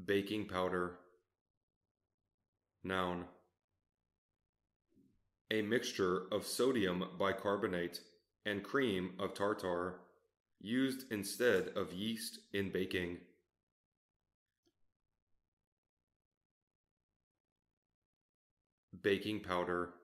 Baking powder. Noun. A mixture of sodium bicarbonate and cream of tartar, used instead of yeast in baking. Baking powder.